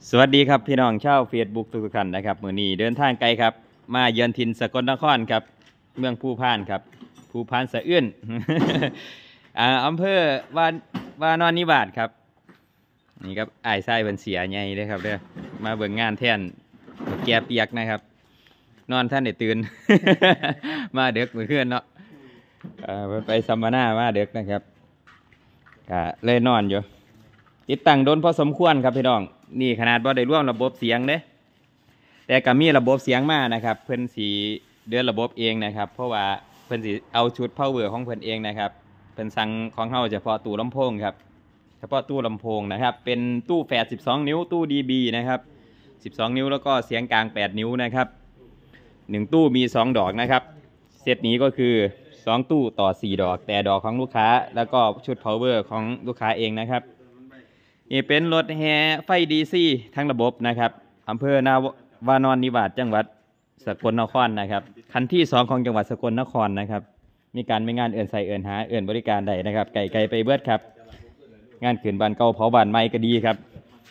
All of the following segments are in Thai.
สวัสดีครับพี่น้องชาวเฟซบุ๊กทุกท่านนะครับมื้อนี้เดินทางไกลครับมาเยือนถิ่นสกลนครครับเมืองภูพานครับภูพานสะอื้น อำเภอวานอนนิวาสครับนี่ครับอ้ายไส้เพิ่นเสียใหญ่เลยครับเด้อมาเบิ่งงานแทนแกเปียกนะครับนอนท่านได้ตื่น มาเด็กมื้อคืนเนาะไปสัมมนามาเด็กนะครับก็เลยนอนอยู่ติดตั้งโดนพอสมควรครับพี่น้องนี่ขนาดบ่ได้ร่วมระบบเสียงเด้แต่ก็มีระบบเสียงมานะครับเพิ่นสีเดือนระบบเองนะครับเพราะว่าเพิ่นสีเอาชุด power ของเพิ่นเองนะครับเพิ่นสั่งของเฮาเฉพาะตู้ลำโพงครับเฉพาะตู้ลำโพงนะครับเป็นตู้แฝด12 นิ้วตู้ DB นะครับ12 นิ้วแล้วก็เสียงกลาง8 นิ้วนะครับ1ตู้มี2ดอกนะครับเซตนี้ก็คือ2ตู้ต่อ4ดอกแต่ดอกของลูกค้าแล้วก็ชุด power ของลูกค้าเองนะครับนี่เป็นรถแห่ไฟดีซีทั้งระบบนะครับอำเภอนาวานอนนิวาสจังหวัดสกลนครนะครับคันที่2ของจังหวัดสกลนครนะครับมีการไม่งานเอื่นใส่เอื่นหาเอื่นบริการใดนะครับไก่ไปเบิดครับงานขืนบานเก่าเผาบานไม้ก็ดีครับ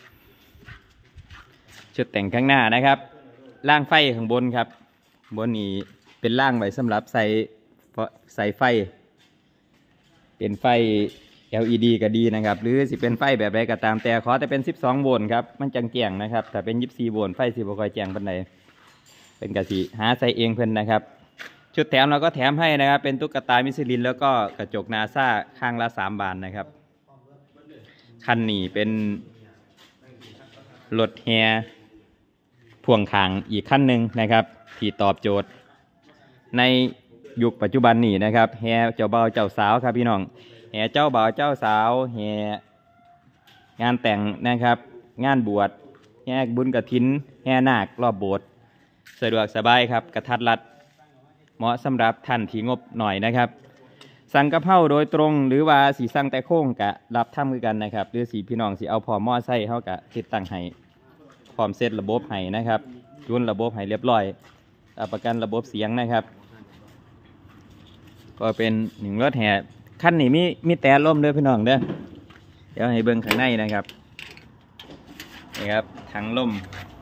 ชุดแต่งข้างหน้านะครับล่างไฟข้างบนครับบนนี้เป็นล่างไว้สำหรับใส่ไฟเป็นไฟLED ก็ดีนะครับหรือสิเป็นไฟแบบไรก็ตามแต่ขอแต่เป็น12 โวลต์ครับมันจังแจ้งนะครับถ้าเป็น24 โวลต์ไฟสิบ่ค่อยแจ้งปานใดเป็นกะสิหาใส่เองเพิ่นนะครับชุดแถมเราก็แถมให้นะครับเป็นตุ๊กตามิชลินแล้วก็กระจกนาซาข้างละ3 บานนะครับคันนี้เป็นรถแฮพ่วงข้างอีกคันหนึ่งนะครับที่ตอบโจทย์ในยุคปัจจุบันนี้นะครับแฮเจ้าบ่าวเจ้าสาวครับพี่น้องแห่เจ้าบ่าวเจ้าสาวแห่งานแต่งนะครับงานบวชแห่บุญกฐินแห่นาครอบโบสถ์สะดวกสบายครับกระทัดรัดเหมาะสำหรับท่านที่งบหน่อยนะครับสั่งกะเพราโดยตรงหรือว่าสีสั่งแต่โค้งกะรับทำคือกันนะครับหรือสีพี่น้องสีเอาพอมอไซค์เขากะติดตั้งให้พร้อมเซตระบบให้นะครับจูนระบบให้เรียบร้อยประกันระบบเสียงนะครับก็เป็นหนึ่งรถแห่ขั้นนี้มีแต่ลมเด้อพี่น้องเด้อเดี๋ยวให้เบิ่งข้างในนะครับนี่ครับถังลม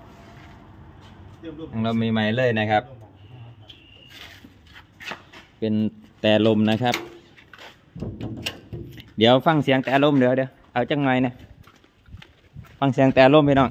ใหม่ๆเลยนะครับเป็นแต่ลมนะครับเดี๋ยวฟังเสียงแต่ลมเดี๋ยวเอาจังไงเนี่ยฟังเสียงแต่ลมพี่น้อง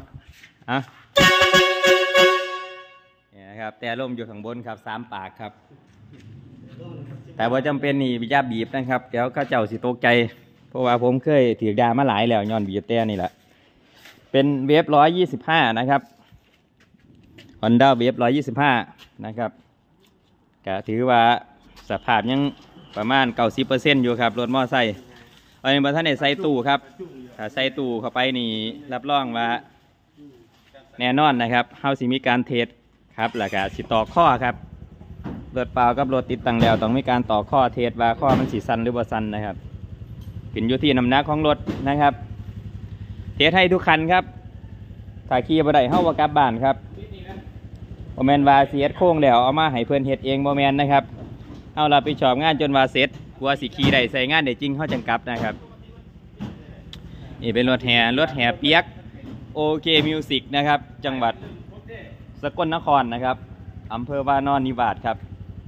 นี่นะครับแต่ลมอยู่ข้างบนครับ3 ปากครับแต่ว่าจำเป็นนี่อย่าบีบนะครับเดี๋ยวข้าเจ้าสิตกใจเพราะว่าผมเคยถือดามาหลายแล้วย้อนบีบแต่นี่แหละเป็นเวฟ125นะครับ Honda เวฟ125นะครับก็ถือว่าสภาพยังประมาณ 90% อยู่ครับรถมอไซค์อันนี้บนท่านเนี่ยใส่ตู้ครับถ้าใส่ตู้เข้าไปนี่รับรองว่าแน่นอนนะครับเฮาสิมีการเทสครับแล้วก็สิต่อข้อครับรถเปล่ากับรถติดตั้งแล้วต้องมีการต่อข้อเทสว่าข้อมันสีสันหรือบ่สันนะครับขึ้นอยู่ที่น้ำหนักของรถนะครับเทสให้ทุกคันครับถ้าขี่บ่ได้เฮาบ่กลับบ้านครับบ่แม่นว่าสิเฮ็ดโค้งแล้วเอามาให้เพิ่นเฮ็ดเองบ่แม่นนะครับเฮารับผิดชอบงานจนว่าเสร็จกลัวสิขี่ได้ใส่งานได้จริงเฮาจังกลับนะครับนี่เป็นรถแห่เปียกโอเคมิวสิกนะครับจังหวัดสกลนครนะครับอำเภอวานอนนิวาสครับ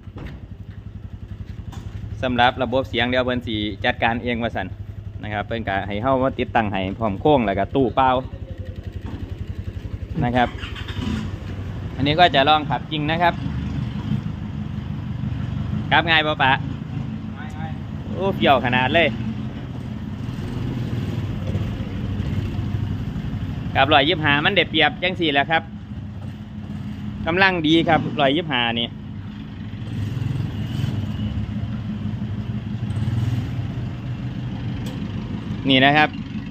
สำหรับระบบเสียงเดี๋ยวเพิ่นสิจัดการเองว่าซั่นนะครับเพิ่นก็ให้เฮามาติดตั้งให้พร้อมโค้งแล้วก็ตู้เปล่านะครับอันนี้ก็จะลองขับจริงนะครับขับง่ายป่ะปะโอ้เปี่ยวขนาดเลยกับ125มันเด็ดเปรียบจังสี่แหละครับกำลังดีครับ125นี่นะครับ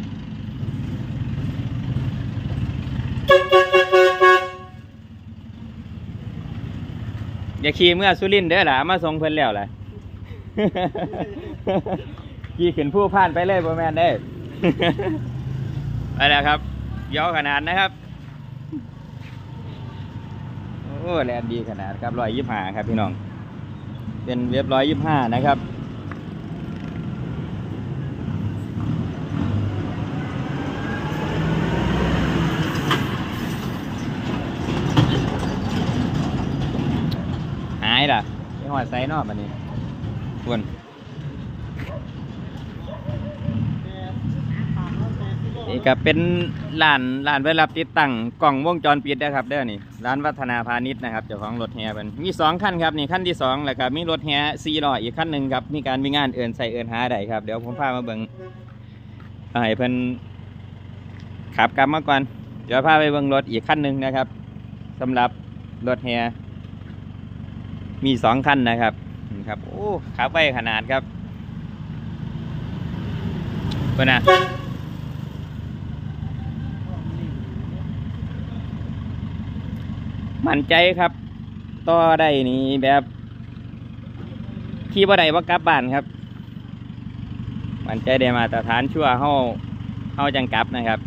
อย่าขี่เมื่อสุรินทร์เด้อล่ะมาส่งเพิ่นแล้วล่ะ ขี่ขึ้นผู้ผ่านไปเลยบ่แม่นเด้ ไปแล้วครับยาวขนาดนะครับโอ้แรงดีขนาดครับ125ครับพี่น้องเป็นเว็บ125นะครับไซนอกอันนี้ควรนี่ก็เป็นร้านไว้รับติดตั้งกล่องวงจรปิดนะครับเด้อนี่ร้านวัฒนาพาณิชย์นะครับเจ้าของรถแห่เป็นมี2คันครับนี่คันที่2แล้วก็มีรถแห่4ล้ออีกคันหนึ่งครับมีการมีงานเอินใส่เอินหาได้ครับเดี๋ยวผมพามาเบิ่งให้เพิ่นขับกลับมาก่อนเดี๋ยวพาไปเบิ่งรถอีกคันหนึ่งนะครับสำหรับรถแห่มี2คันนะครับครับโอ้ขับไว้ขนาดครับเพิ่นน่ะมั่นใจครับต่อได้นี่แบบขี่บ่ได้บ่กลับบ้านครับมั่นใจได้มาตรฐานชั่วเฮาจังกลับนะครับ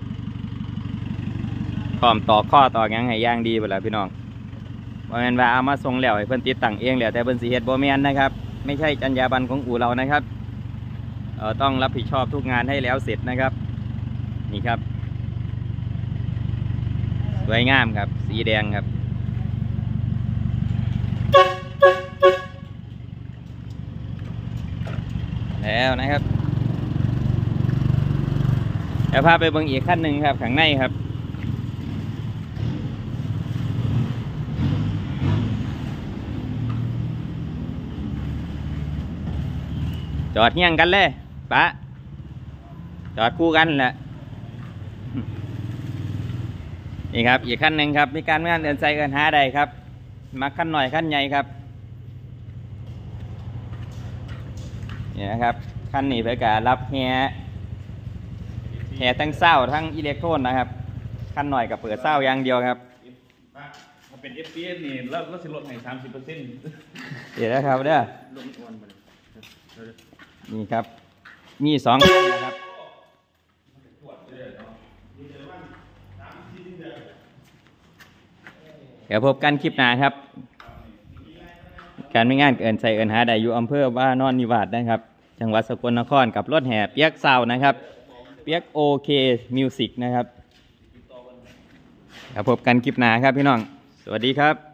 พร้อมต่อข้อต่อหยังให้อย่างดีเวลาพี่น้องบ่แม่นว่าเอามาส่งแล้วให้เพิ่นติดตั้งเองแล้วแต่เพิ่นสิเฮ็ดบ่แม่นนะครับไม่ใช่จรรยาบรรณของอู่เรานะครับต้องรับผิดชอบทุกงานให้แล้วเสร็จนะครับนี่ครับสวยงามครับสีแดงครับแล้วนะครับเดี๋ยวพาไปเบิ่งอีกขั้นหนึ่งครับข้างในครับจอดเฮี้ยงกันเลยปะจอดคู่กันแหละนี่ครับอีกขั้นหนึ่งครับมีการงานเดินใจเอินหาใดครับมาขั้นหน่อยขั้นใหญ่ครับนี่นะครับขั้นนี้เพื่อการรับแห่ทั้งเศร้าทั้งอิเล็กโทรนนะครับขั้นหน่อยกับเปิดเศร้าอย่างเดียวครับถ้าเป็น FPS นี่แล้วสิลดให้ 30% เดี๋ยวนะครับเด้อนี่ครับมี2ขั้นนะครับเดี๋ยวพบกันคลิปหน้าครับการไม่งานเอินใส่เอินหาได้อยู่อำเภอว่านอนนิวาสนะครับจังหวัดสกลนครกับรถแห่เปียกเศร้านะครับเปียกโอเคมิวสิกนะครับเดี๋ยวพบกันคลิปหน้าครับพี่น้องสวัสดีครับ